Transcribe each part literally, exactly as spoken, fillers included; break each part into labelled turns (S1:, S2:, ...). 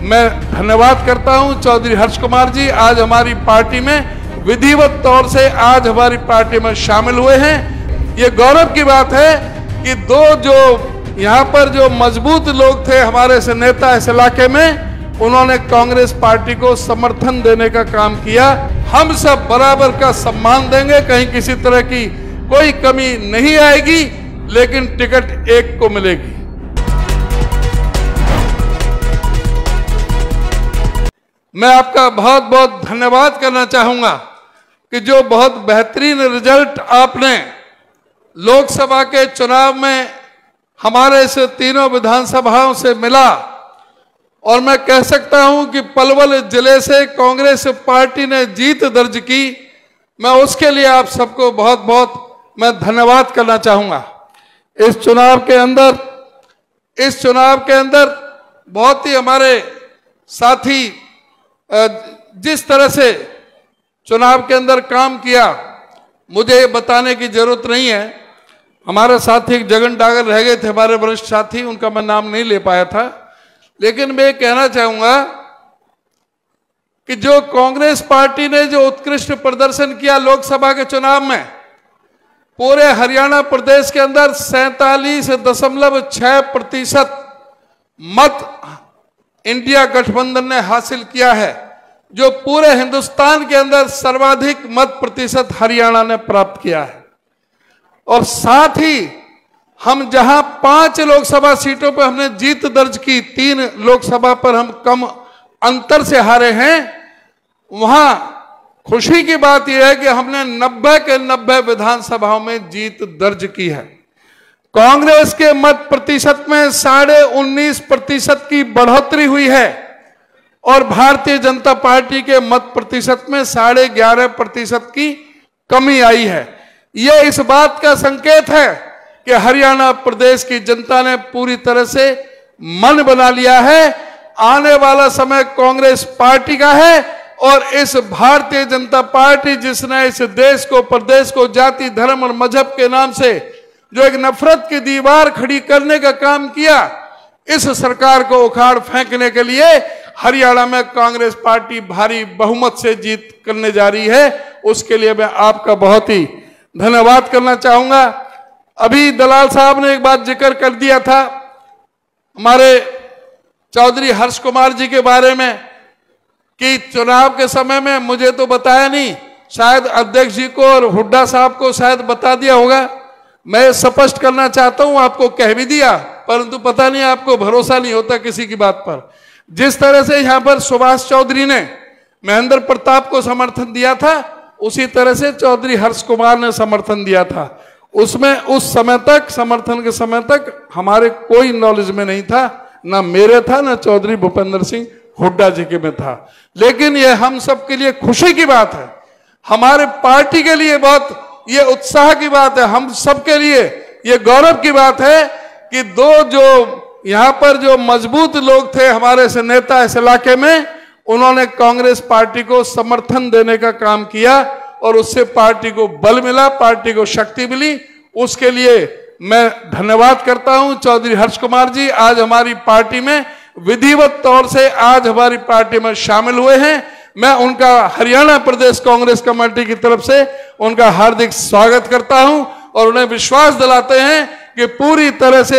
S1: मैं धन्यवाद करता हूं चौधरी हर्ष कुमार जी, आज हमारी पार्टी में विधिवत तौर से आज हमारी पार्टी में शामिल हुए हैं। ये गौरव की बात है कि दो जो यहाँ पर जो मजबूत लोग थे हमारे से नेता इस इलाके में, उन्होंने कांग्रेस पार्टी को समर्थन देने का काम किया। हम सब बराबर का सम्मान देंगे, कहीं किसी तरह की कोई कमी नहीं आएगी, लेकिन टिकट एक को मिलेगी। मैं आपका बहुत बहुत धन्यवाद करना चाहूंगा कि जो बहुत बेहतरीन रिजल्ट आपने लोकसभा के चुनाव में हमारे इस तीनों विधानसभाओं से मिला, और मैं कह सकता हूं कि पलवल जिले से कांग्रेस पार्टी ने जीत दर्ज की। मैं उसके लिए आप सबको बहुत बहुत मैं धन्यवाद करना चाहूंगा। इस चुनाव के अंदर इस चुनाव के अंदर बहुत ही हमारे साथी जिस तरह से चुनाव के अंदर काम किया, मुझे ये बताने की जरूरत नहीं है। हमारे साथी एक जगन डागर रह गए थे, हमारे वरिष्ठ साथी, उनका मैं नाम नहीं ले पाया था, लेकिन मैं कहना चाहूंगा कि जो कांग्रेस पार्टी ने जो उत्कृष्ट प्रदर्शन किया लोकसभा के चुनाव में, पूरे हरियाणा प्रदेश के अंदर सैतालीस दशमलव छह प्रतिशत मत इंडिया गठबंधन ने हासिल किया है, जो पूरे हिंदुस्तान के अंदर सर्वाधिक मत प्रतिशत हरियाणा ने प्राप्त किया है। और साथ ही हम जहां पांच लोकसभा सीटों पर हमने जीत दर्ज की, तीन लोकसभा पर हम कम अंतर से हारे हैं, वहां खुशी की बात यह है कि हमने नब्बे के नब्बे विधानसभाओं में जीत दर्ज की है। कांग्रेस के मत प्रतिशत में साढ़े उन्नीस प्रतिशत की बढ़ोतरी हुई है और भारतीय जनता पार्टी के मत प्रतिशत में साढ़े ग्यारह प्रतिशत की कमी आई है। यह इस बात का संकेत है कि हरियाणा प्रदेश की जनता ने पूरी तरह से मन बना लिया है, आने वाला समय कांग्रेस पार्टी का है। और इस भारतीय जनता पार्टी जिसने इस देश को, प्रदेश को जाति, धर्म और मजहब के नाम से जो एक नफरत की दीवार खड़ी करने का काम किया, इस सरकार को उखाड़ फेंकने के लिए हरियाणा में कांग्रेस पार्टी भारी बहुमत से जीत करने जा रही है। उसके लिए मैं आपका बहुत ही धन्यवाद करना चाहूंगा। अभी दलाल साहब ने एक बात जिक्र कर दिया था हमारे चौधरी हर्ष कुमार जी के बारे में कि चुनाव के समय में मुझे तो बताया नहीं, शायद अध्यक्ष जी को और हुड्डा साहब को शायद बता दिया होगा। मैं स्पष्ट करना चाहता हूं, आपको कह भी दिया, परंतु पता नहीं आपको भरोसा नहीं होता किसी की बात पर। जिस तरह से यहां पर सुभाष चौधरी ने महेंद्र प्रताप को समर्थन दिया था, उसी तरह से चौधरी हर्ष कुमार ने समर्थन दिया था। उसमें उस समय तक, समर्थन के समय तक हमारे कोई नॉलेज में नहीं था, ना मेरे था, ना चौधरी भूपेंद्र सिंह हुड्डा जी के में था। लेकिन यह हम सबके लिए खुशी की बात है, हमारे पार्टी के लिए बहुत ये उत्साह की बात है, हम सबके लिए ये गौरव की बात है कि दो जो यहाँ पर जो मजबूत लोग थे हमारे से नेता इस इलाके में, उन्होंने कांग्रेस पार्टी को समर्थन देने का काम किया और उससे पार्टी को बल मिला, पार्टी को शक्ति मिली। उसके लिए मैं धन्यवाद करता हूं चौधरी हर्ष कुमार जी, आज हमारी पार्टी में विधिवत तौर से आज हमारी पार्टी में शामिल हुए हैं। मैं उनका हरियाणा प्रदेश कांग्रेस कमेटी की तरफ से उनका हार्दिक स्वागत करता हूं और उन्हें विश्वास दिलाते हैं कि पूरी तरह से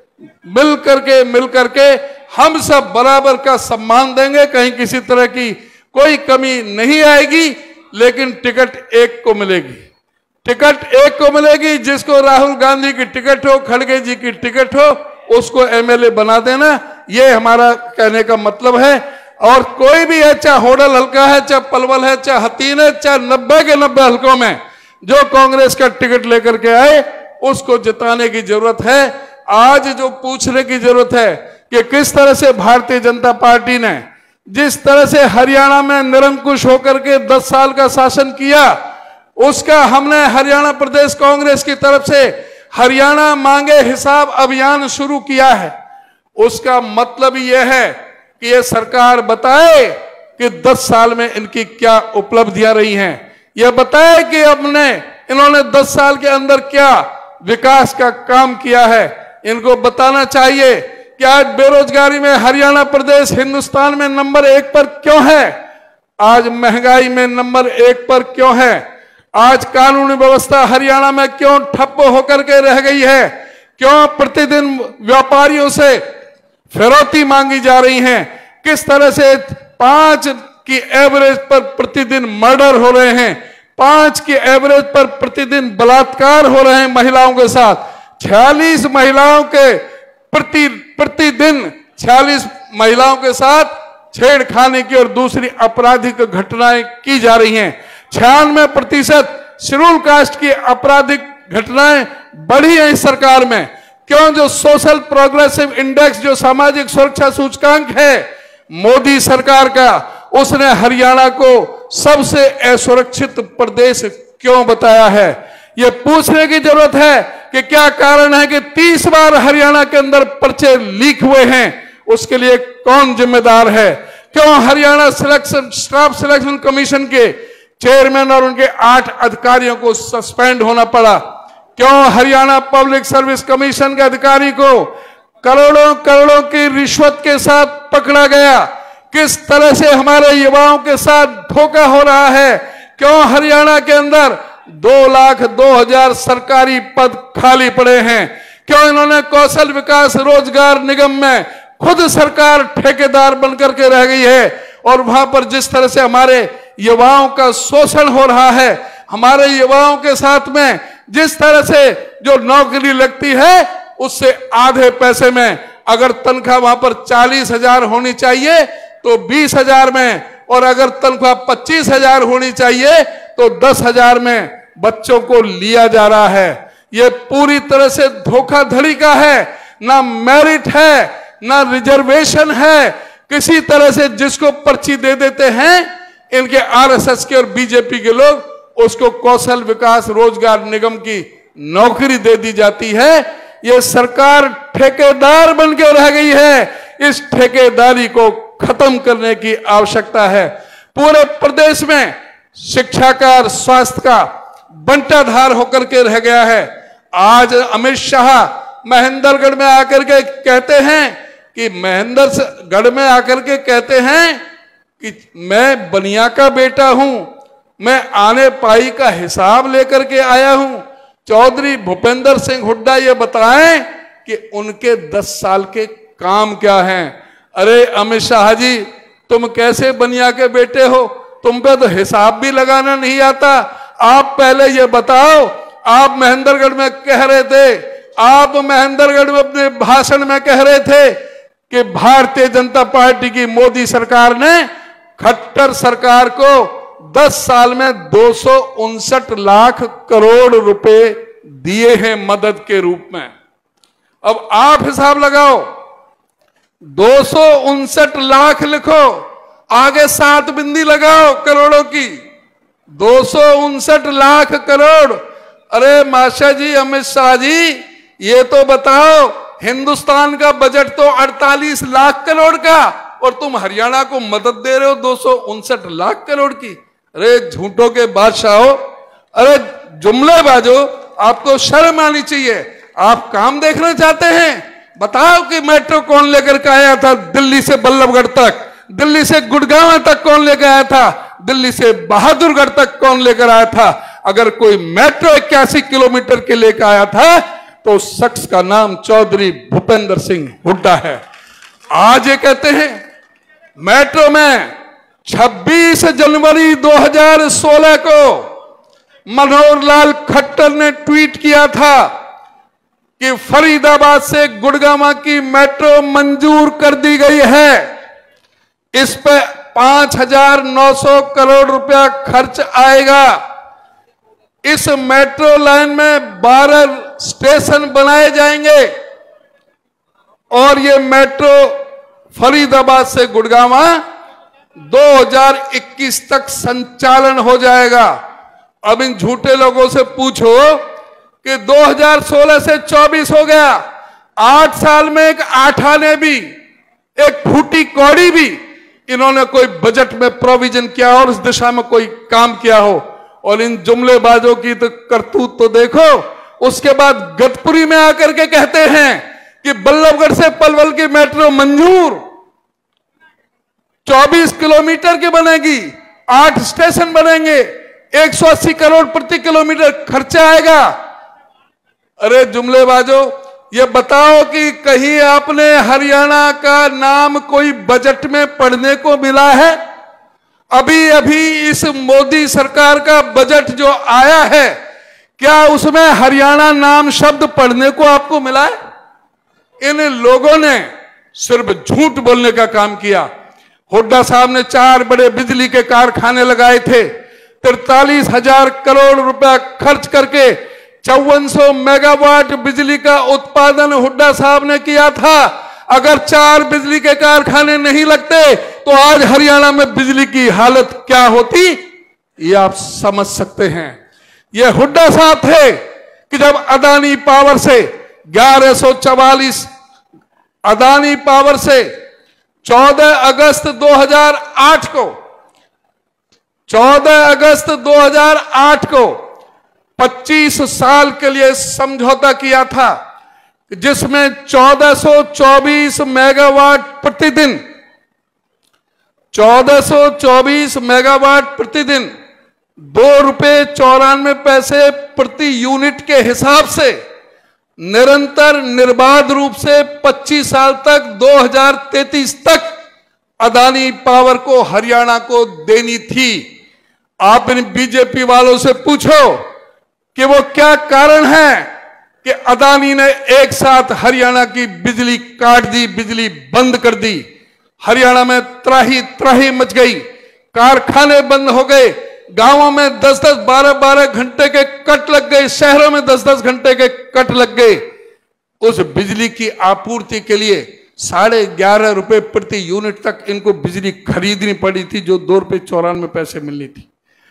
S1: मिल करके मिल करके हम सब बराबर का सम्मान देंगे, कहीं किसी तरह की कोई कमी नहीं आएगी, लेकिन टिकट एक को मिलेगी। टिकट एक को मिलेगी, जिसको राहुल गांधी की टिकट हो, खड़गे जी की टिकट हो, उसको एमएलए बना देना, ये हमारा कहने का मतलब है। और कोई भी है, चाहे होडल हल्का है, चाहे पलवल है, चाहे हतीन है, चाहे नब्बे के नब्बे हल्कों में जो कांग्रेस का टिकट लेकर के आए, उसको जिताने की जरूरत है। आज जो पूछने की जरूरत है कि किस तरह से भारतीय जनता पार्टी ने जिस तरह से हरियाणा में निरंकुश होकर के दस साल का शासन किया, उसका हमने हरियाणा प्रदेश कांग्रेस की तरफ से हरियाणा मांगे हिसाब अभियान शुरू किया है। उसका मतलब यह है कि यह सरकार बताए कि दस साल में इनकी क्या उपलब्धियां रही हैं, यह बताए कि अपने इन्होंने दस साल के अंदर क्या विकास का काम किया है। इनको बताना चाहिए कि आज बेरोजगारी में हरियाणा प्रदेश हिंदुस्तान में नंबर एक पर क्यों है, आज महंगाई में नंबर एक पर क्यों है, आज कानूनी व्यवस्था हरियाणा में क्यों ठप्प होकर के रह गई है, क्यों प्रतिदिन व्यापारियों से फिरौती मांगी जा रही है, किस तरह से पांच की एवरेज पर प्रतिदिन मर्डर हो रहे हैं, पांच की एवरेज पर प्रतिदिन बलात्कार हो रहे हैं महिलाओं के साथ, छियालीस महिलाओं के प्रति प्रतिदिन छियालीस महिलाओं के साथ छेड़खानी की और दूसरी आपराधिक घटनाएं की जा रही हैं, छियानवे प्रतिशत शेड्यूल कास्ट की आपराधिक घटनाएं बढ़ी हैं इस सरकार में। क्यों? जो सोशल प्रोग्रेसिव इंडेक्स, जो सामाजिक सुरक्षा सूचकांक है मोदी सरकार का, उसने हरियाणा को सबसे असुरक्षित प्रदेश क्यों बताया है। यह पूछने की जरूरत है कि क्या कारण है कि तीस बार हरियाणा के अंदर पर्चे लीक हुए हैं, उसके लिए कौन जिम्मेदार है। क्यों Haryana selection staff selection commission के चेयरमैन और उनके आठ अधिकारियों को सस्पेंड होना पड़ा। क्यों हरियाणा पब्लिक सर्विस कमीशन के अधिकारी को करोड़ों करोड़ों की रिश्वत के साथ पकड़ा गया। किस तरह से हमारे युवाओं के साथ धोखा हो रहा है। क्यों हरियाणा के अंदर दो लाख दो हजार सरकारी पद खाली पड़े हैं। क्यों इन्होंने कौशल विकास रोजगार निगम में खुद सरकार ठेकेदार बनकर के रह गई है और वहां पर जिस तरह से हमारे युवाओं का शोषण हो रहा है, हमारे युवाओं के साथ में जिस तरह से जो नौकरी लगती है उससे आधे पैसे में, अगर तनख्वाह वहां पर चालीस हजार होनी चाहिए तो बीस हजार में, और अगर तनख्वाह पच्चीस हजार होनी चाहिए तो दस हजार में बच्चों को लिया जा रहा है। यह पूरी तरह से धोखाधड़ी का है, ना मेरिट है ना रिजर्वेशन है। किसी तरह से जिसको पर्ची दे देते हैं इनके आरएसएस के और बीजेपी के लोग, उसको कौशल विकास रोजगार निगम की नौकरी दे दी जाती है। यह सरकार ठेकेदार बन के रह गई है। इस ठेकेदारी को खत्म करने की आवश्यकता है। पूरे प्रदेश में शिक्षा का और स्वास्थ्य का बंटाधार होकर के रह गया है। आज अमित शाह महेंद्रगढ़ में आकर के कहते हैं कि महेंद्रगढ़ में आकर के कहते हैं कि मैं बनिया का बेटा हूं, मैं आने पाई का हिसाब लेकर के आया हूं। चौधरी भूपेंद्र सिंह हुड्डा ये बताएं कि उनके दस साल के काम क्या हैं। अरे अमित शाह जी, तुम कैसे बनिया के बेटे हो, तुम पे तो हिसाब भी लगाना नहीं आता। आप पहले ये बताओ, आप महेंद्रगढ़ में कह रहे थे, आप महेंद्रगढ़ में अपने भाषण में कह रहे थे कि भारतीय जनता पार्टी की मोदी सरकार ने खट्टर सरकार को दस साल में दो सौ उनसठ लाख करोड़ रुपए दिए हैं मदद के रूप में। अब आप हिसाब लगाओ, दो सौ उनसठ लाख लिखो, आगे सात बिंदी लगाओ करोड़ों की, दो सौ उनसठ लाख करोड़। अरे माशा जी, अमित शाह जी, ये तो बताओ, हिंदुस्तान का बजट तो अड़तालीस लाख करोड़ का और तुम हरियाणा को मदद दे रहे हो दो सौ उनसठ लाख करोड़ की। अरे झूठों के बादशाह हो, अरे जुमलेबाजो, आपको शर्म आनी चाहिए। आप काम देखना चाहते हैं, बताओ कि मेट्रो कौन लेकर के आया था दिल्ली से बल्लभगढ़ तक, दिल्ली से गुड़गांव तक कौन लेकर आया था, दिल्ली से बहादुरगढ़ तक कौन लेकर आया था। अगर कोई मेट्रो इक्यासी किलोमीटर के लेकर आया था तो उस शख्स का नाम चौधरी भूपेंद्र सिंह हुड्डा है। आज ये कहते हैं मेट्रो में छब्बीस जनवरी दो हज़ार सोलह को मनोहर लाल खट्टर ने ट्वीट किया था कि फरीदाबाद से गुड़गांव की मेट्रो मंजूर कर दी गई है। इस पे पांच हजार नौ सौ करोड़ रुपया खर्च आएगा। इस मेट्रो लाइन में बारह स्टेशन बनाए जाएंगे और ये मेट्रो फरीदाबाद से गुड़गांव दो हज़ार इक्कीस तक संचालन हो जाएगा। अब इन झूठे लोगों से पूछो कि दो हज़ार सोलह से चौबीस हो गया, आठ साल में एक आठाने भी, एक फूटी कौड़ी भी इन्होंने कोई बजट में प्रोविजन किया और इस दिशा में कोई काम किया हो। और इन जुमलेबाजों की तो करतूत तो देखो। उसके बाद गतपुरी में आकर के कहते हैं कि बल्लभगढ़ से पलवल की मेट्रो मंजूर, चौबीस किलोमीटर की बनेगी, आठ स्टेशन बनेंगे, एक सौ अस्सी करोड़ प्रति किलोमीटर खर्चा आएगा। अरे जुमलेबाजो, ये बताओ कि कहीं आपने हरियाणा का नाम कोई बजट में पढ़ने को मिला है? अभी अभी इस मोदी सरकार का बजट जो आया है, क्या उसमें हरियाणा नाम शब्द पढ़ने को आपको मिला है? इन लोगों ने सिर्फ झूठ बोलने का काम किया। हुड्डा साहब ने चार बड़े बिजली के कारखाने लगाए थे, तिरतालीस हजार करोड़ रुपया खर्च करके चौवन सौ मेगावाट बिजली का उत्पादन हुड्डा साहब ने किया था। अगर चार बिजली के कारखाने नहीं लगते तो आज हरियाणा में बिजली की हालत क्या होती, ये आप समझ सकते हैं। ये हुड्डा साहब थे कि जब अदानी पावर से ग्यारह सौ चवालीस अदानी पावर से चौदह अगस्त दो हज़ार आठ को चौदह अगस्त दो हज़ार आठ को पच्चीस साल के लिए समझौता किया था, जिसमें चौदह सौ चौबीस मेगावाट प्रतिदिन चौदह सौ चौबीस मेगावाट प्रतिदिन दो रुपए चौरानवे पैसे प्रति यूनिट के हिसाब से निरंतर निर्बाध रूप से पच्चीस साल तक दो हज़ार तैंतीस तक अदानी पावर को हरियाणा को देनी थी। आप इन बीजेपी वालों से पूछो कि वो क्या कारण है कि अदानी ने एक साथ हरियाणा की बिजली काट दी, बिजली बंद कर दी। हरियाणा में त्राही त्राही मच गई, कारखाने बंद हो गए, गांवों में दस दस बारह बारह घंटे के कट लग गए, शहरों में दस दस घंटे के कट लग गए। उस बिजली की आपूर्ति के लिए साढ़े ग्यारह रुपए प्रति यूनिट तक इनको बिजली खरीदनी पड़ी थी, जो दो रुपए चौरानवे पैसे मिलनी थी।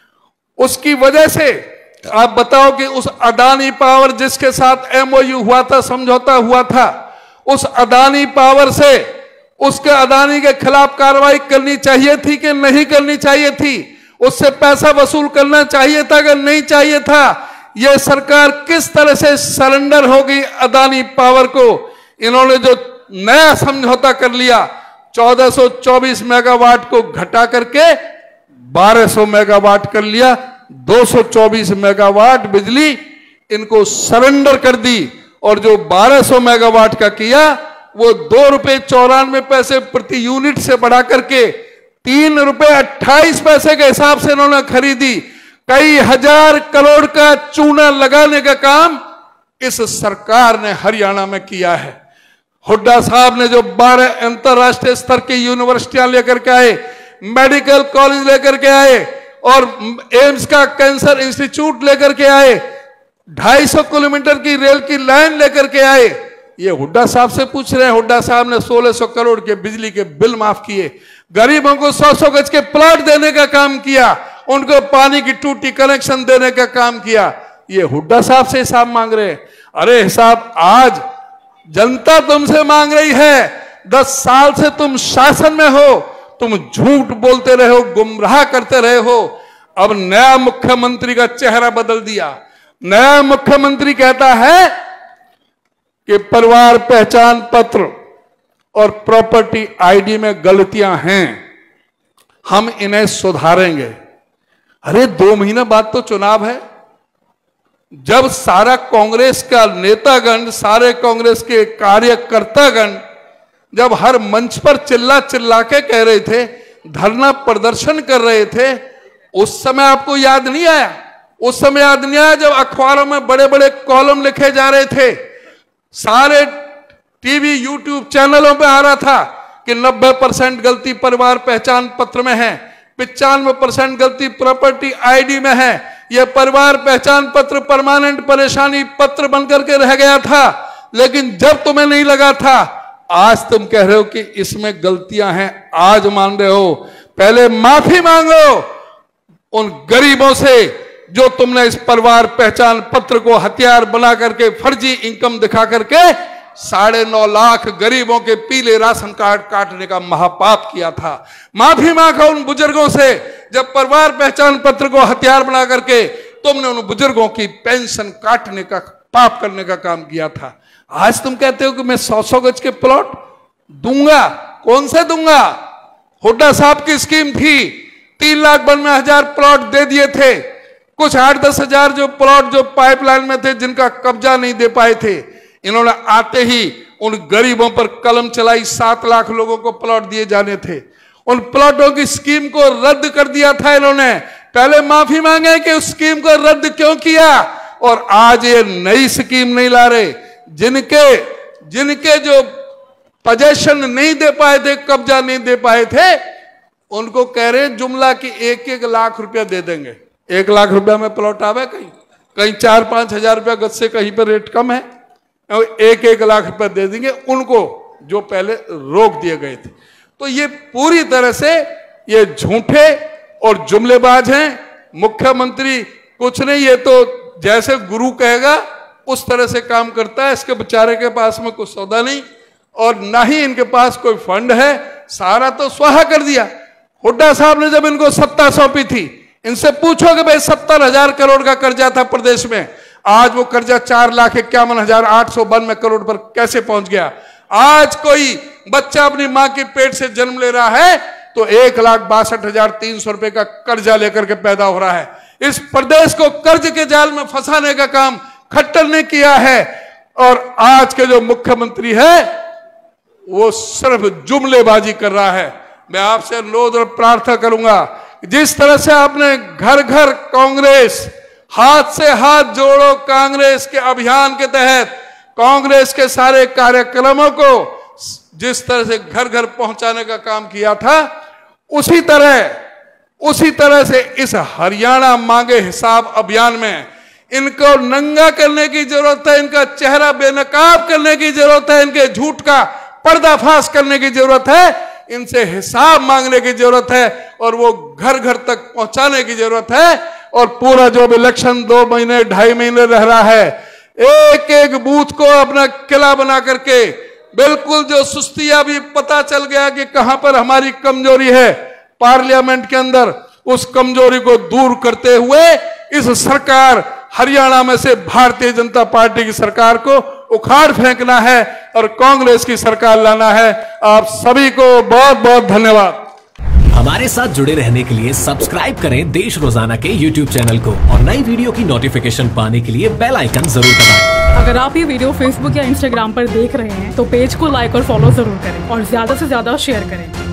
S1: उसकी वजह से आप बताओ कि उस अदानी पावर जिसके साथ एमओयू हुआ था, समझौता हुआ था, उस अदानी पावर से उसके अदानी के खिलाफ कार्रवाई करनी चाहिए थी कि नहीं करनी चाहिए थी? उससे पैसा वसूल करना चाहिए था कि नहीं चाहिए था? यह सरकार किस तरह से सरेंडर हो गई अदानी पावर को। इन्होंने जो नया समझौता कर लिया, चौदह सौ चौबीस मेगावाट को घटा करके बारह सौ मेगावाट कर लिया, दो सौ चौबीस मेगावाट बिजली इनको सरेंडर कर दी। और जो बारह सौ मेगावाट का किया वो दो रुपए चौरानवे पैसे प्रति यूनिट से बढ़ा करके तीन रुपए अट्ठाईस पैसे के हिसाब से इन्होंने खरीदी। कई हजार करोड़ का चूना लगाने का काम इस सरकार ने हरियाणा में किया है। हुड्डा साहब ने जो बारह अंतरराष्ट्रीय स्तर की यूनिवर्सिटियां लेकर के आए, मेडिकल कॉलेज लेकर के आए और एम्स का कैंसर इंस्टीट्यूट लेकर के आए, ढाई सौ किलोमीटर की रेल की लाइन लेकर के आए, ये हुड्डा साहब से पूछ रहे हैं। हुड्डा साहब ने सोलह सौ करोड़ के बिजली के बिल माफ किए, गरीबों को सौ सौ गज के प्लॉट देने का काम किया, उनको पानी की टूटी कनेक्शन देने का काम किया। ये हुड्डा साहब से हिसाब मांग रहे हैं। अरे हिसाब आज जनता तुमसे मांग रही है। दस साल से तुम शासन में हो, तुम झूठ बोलते रहे हो, गुमराह करते रहे हो। अब नया मुख्यमंत्री का चेहरा बदल दिया। नया मुख्यमंत्री कहता है कि परिवार पहचान पत्र और प्रॉपर्टी आईडी में गलतियां हैं, हम इन्हें सुधारेंगे। अरे दो महीने बाद तो चुनाव है। जब सारा कांग्रेस का नेतागण, सारे कांग्रेस के कार्यकर्तागण जब हर मंच पर चिल्ला चिल्ला के कह रहे थे, धरना प्रदर्शन कर रहे थे, उस समय आपको याद नहीं आया? उस समय याद नहीं आया जब अखबारों में बड़े बड़े कॉलम लिखे जा रहे थे, सारे टीवी यूट्यूब चैनलों पे आ रहा था कि नब्बे परसेंट गलती परिवार पहचान पत्र में है, पिचानवे परसेंट गलती प्रॉपर्टी आईडी में है। यह परिवार पहचान पत्र परमानेंट परेशानी पत्र बनकर के रह गया था। लेकिन जब तुम्हें नहीं लगा था, आज तुम कह रहे हो कि इसमें गलतियां हैं, आज मान रहे हो। पहले माफी मांगो उन गरीबों से जो तुमने इस परिवार पहचान पत्र को हथियार बना करके फर्जी इनकम दिखा करके साढ़े नौ लाख गरीबों के पीले राशन कार्ड काटने का महापाप किया था। माफी मांगा उन बुजुर्गों से जब परिवार पहचान पत्र को हथियार बना करके तुमने उन बुजुर्गों की पेंशन काटने का पाप करने का काम किया था। आज तुम कहते हो कि मैं सौ सौ गज के प्लॉट दूंगा। कौन से दूंगा? हुड्डा साहब की स्कीम थी, तीन लाख बानवे हजार प्लॉट दे दिए थे। कुछ आठ दस हजार जो प्लॉट जो पाइपलाइन में थे जिनका कब्जा नहीं दे पाए थे, इन्होंने आते ही उन गरीबों पर कलम चलाई। सात लाख लोगों को प्लॉट दिए जाने थे। उन प्लॉटों की स्कीम को रद्द कर दिया था इन्होंने। पहले माफी मांगे कि उस स्कीम को रद्द क्यों किया, और आज ये नई स्कीम नहीं ला रहे। जिनके जिनके जो पोजेशन नहीं दे पाए थे, कब्जा नहीं दे पाए थे, उनको कह रहे जुमला की एक एक लाख रुपया दे देंगे। एक लाख रुपया में प्लॉट आवे कहीं कहीं चार पांच हजार रुपया गज से कहीं पर रेट कम है, और एक एक लाख रुपया दे देंगे उनको जो पहले रोक दिए गए थे। तो ये पूरी तरह से ये झूठे और जुमलेबाज हैं। मुख्यमंत्री कुछ नहीं, ये तो जैसे गुरु कहेगा उस तरह से काम करता है। इसके बेचारे के पास में कुछ सौदा नहीं और ना ही इनके पास कोई फंड है, सारा तो स्वाहा कर दिया। हुड्डा साहब ने जब इनको सत्ता सौंपी थी, इनसे पूछो कि भाई सत्तर हजार करोड़ का कर्जा था प्रदेश में, आज वो कर्जा चार लाख इक्यावन हजार आठ सौ बानवे करोड़ पर कैसे पहुंच गया? आज कोई बच्चा अपनी मां के पेट से जन्म ले रहा है तो एक लाख बासठ हजार तीन सौ रुपए का कर्जा लेकर के पैदा हो रहा है। इस प्रदेश को कर्ज के जाल में फंसाने का काम खट्टर ने किया है, और आज के जो मुख्यमंत्री है वो सिर्फ जुमलेबाजी कर रहा है। मैं आपसे अनुरोध और प्रार्थना करूंगा, जिस तरह से आपने घर घर कांग्रेस, हाथ से हाथ जोड़ो कांग्रेस के अभियान के तहत कांग्रेस के सारे कार्यक्रमों को जिस तरह से घर घर पहुंचाने का काम किया था, उसी तरह उसी तरह से इस हरियाणा मांगे हिसाब अभियान में इनको नंगा करने की जरूरत है। इनका चेहरा बेनकाब करने की जरूरत है। इनके झूठ का पर्दाफाश करने की जरूरत है। इनसे हिसाब मांगने की जरूरत है और वो घर घर तक पहुंचाने की जरूरत है। और पूरा जो इलेक्शन दो महीने ढाई महीने रह रहा है, एक एक बूथ को अपना किला बना करके, बिल्कुल जो सुस्तियां भी पता चल गया कि कहां पर हमारी कमजोरी है पार्लियामेंट के अंदर, उस कमजोरी को दूर करते हुए इस सरकार हरियाणा में से भारतीय जनता पार्टी की सरकार को उखाड़ फेंकना है और कांग्रेस की सरकार लाना है। आप सभी को बहुत बहुत धन्यवाद।
S2: हमारे साथ जुड़े रहने के लिए सब्सक्राइब करें देश रोजाना के यूट्यूब चैनल को, और नई वीडियो की नोटिफिकेशन पाने के लिए बेल आइकन जरूर दबाएं।
S3: अगर आप ये वीडियो फेसबुक या इंस्टाग्राम पर देख रहे हैं तो पेज को लाइक और फॉलो जरूर करें और ज्यादा से ज्यादा शेयर करें।